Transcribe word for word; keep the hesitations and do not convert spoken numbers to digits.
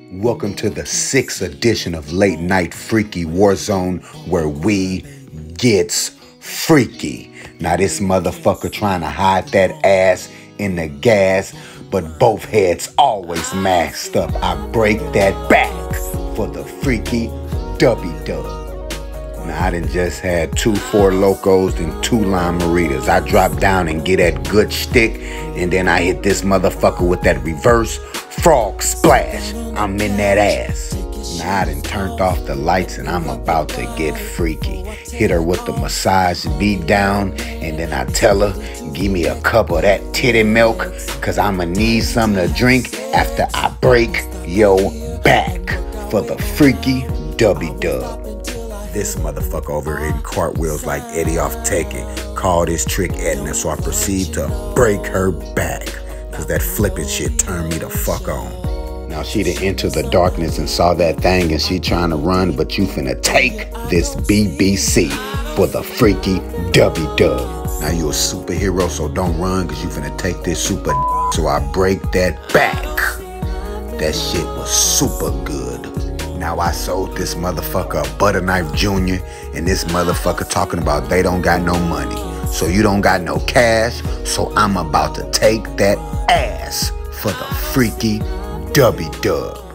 Welcome to the sixth edition of Late Night Freaky Warzone, where we gets freaky. Now this motherfucker trying to hide that ass in the gas, but both heads always masked up. I break that back for the freaky W-dub. Now I done just had two Four Locos and two Lime Maritas. I drop down and get that good stick, and then I hit this motherfucker with that reverse frog splash. I'm in that ass. Now I done turned off the lights and I'm about to get freaky. Hit her with the massage beat down, and then I tell her, give me a cup of that titty milk, cause I'ma need something to drink after I break your back for the freaky W-dub. This motherfucker over here in cartwheels like Eddie off Tekken called this trick Edna, so I proceed to break her back, cause that flipping shit turned me the fuck on. Now she done entered the darkness and saw that thing, and she trying to run, but you finna take this B B C for the freaky W-dub. Now you a superhero, so don't run, cause you finna take this super d- so I break that back. That shit was super good. Now I sold this motherfucker a butter knife junior, and this motherfucker talking about they don't got no money. So you don't got no cash, so I'm about to take that ass for the freaky W-dub.